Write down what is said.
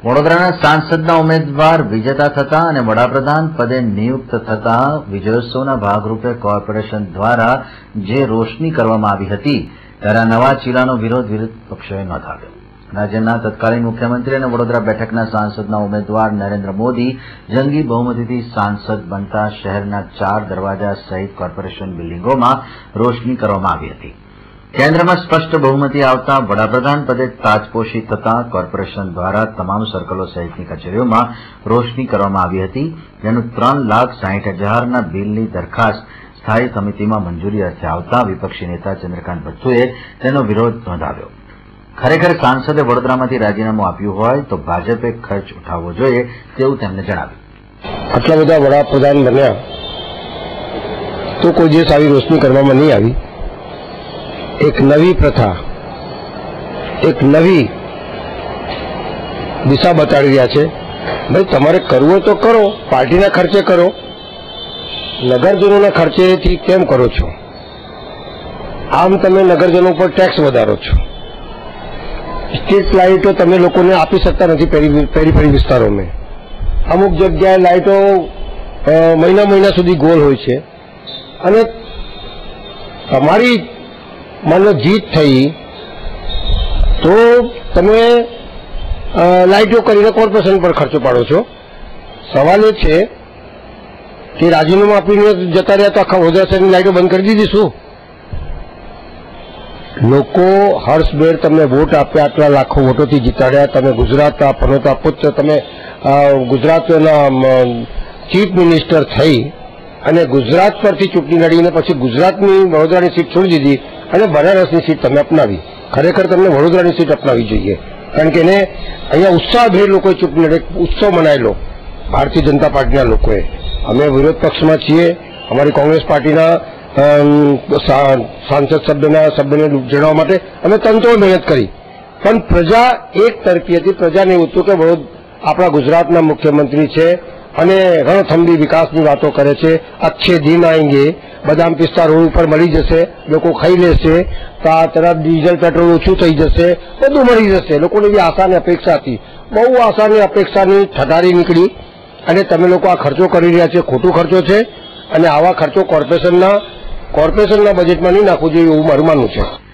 વડોદરાના સાંસદના ઉમેદવાર વિજેતા થતા અને વડાપ્રધાન પદે નિયુક્ત થતા વિજયોત્સવના ભાગરૂપે કોર્પોરેશન દ્વારા જે રોશની કરવામાં આવી હતી ત્યારે નવા ચીલાનો વિરોધ વિરોધ પક્ષોએ નોંધાવ્યો। રાજ્યના તત્કાલીન મુખ્યમંત્રી અને વડોદરા બેઠકના સાંસદના ઉમેદવાર નરેન્દ્ર મોદી જંગી બહુમતીથી સાંસદ બનતા શહેરના 4 દરવાજા સહિત કોર્પોરેશન બિલ્ડિંગોમાં રોશની કરવામાં આવી હતી। કેન્દ્રમાં સ્પષ્ટ બહુમતી આવતા વડાપ્રધાન પદે તાજપોશી થતા કોર્પોરેશન દ્વારા તમામ સર્કલો સહિતની કચેરીઓમાં રોશની કરવામાં આવી હતી, જેનું 3,60,000ના બિલની દરખાસ્ત સ્થાયી સમિતિમાં મંજૂરી અર્થે આવતા વિપક્ષી નેતા ચંદ્રકાંત બચ્ચુએ તેનો વિરોધ નોંધાવ્યો। ખરેખર સાંસદે વડોદરામાંથી રાજીનામું આપ્યું હોય તો ભાજપે ખર્ચ ઉઠાવવો જોઈએ તેવું તેમણે જણાવ્યું। આટલા બધા વડાપ્રધાન બન્યા તો કોઈ દિવસ આવી રોશની કરવામાં નહીં આવી। एक नवी प्रथा, एक नवी दिशा बताड़ी रहा है। भाई तमारे करवो तो करो, पार्टी खर्चे करो, नगरजनों खर्चे थी केम करो छो? आम तमे नगरजनों पर टैक्स वधारो छो। स्ट्रीट लाइटो तमे लोगों ने आपी सकता नहीं पेरीफेरी विस्तारों में। अमुक जगह लाइटो महीना महीना सुधी गोल होय छे अने तमारी मान लो जीत थई तो तमे लाइटो करीने कॉर्पोरेशन पर खर्चो पाड़ो छो। सवाल ए छे कि राजीनामું આપીને જતા રહ્યા તો આખા વડોદરા શહેરની લાइटो બંધ કરી દીધી શું? લોકો હર્ષભેર તમને વોટ આપ્યા, આટલા લાખો વોટોથી જીતાડ્યા, તમે ગુજરાતના પનોતા પુત્ર, તમે ગુજરાતના ચીફ મિનિસ્ટર થઈ અને ગુજરાત પરથી ચૂંટણી લડીને પછી ગુજરાતની વડોદરાની સીટ છોડી દીધી અને બનારસની સીટ તમે અપનાવી। ખરેખર તમને વડોદરાની સીટ અપનાવી જોઈએ, કારણ કે એને અહીંયા ઉત્સાહભેર લોકોએ ચૂંટણી લડે ઉત્સવ મનાયેલો ભારતીય जनता પાર્ટીના લોકોએ। અમે વિરોધ પક્ષમાં છીએ, અમારી કોંગ્રેસ પાર્ટીના સાંસદ સભ્યને જણાવવા માટે અમે તંતોડ મહેનત કરી, પણ પ્રજા એક તરફી હતી। પ્રજાને એવું હતું કે આપણા ગુજરાતના મુખ્યમંત્રી છે અને રણથંભી વિકાસની વાતો કરે છે, अच्छे दिन आएंगे, बदाम पिस्ता रोड पर मળી જશે, લોકો ખાઈ લેશે, તો આ તરફ ડીઝલ પેટ્રોલ ઓછું થઈ જશે, બધું મળી જશે। લોકોની બી આશા અને અપેક્ષા હતી, બહુ આશા અને અપેક્ષાની ઠઠારી નીકળી અને તમે લોકો આ ખર્ચો કરી રહ્યા છે, ખોટું ખર્ચો છે અને આવા ખર્ચો કોર્પોરેશનના બજેટમાં નહીં નાખવું જોઈએ એવું મારું માનવું છે।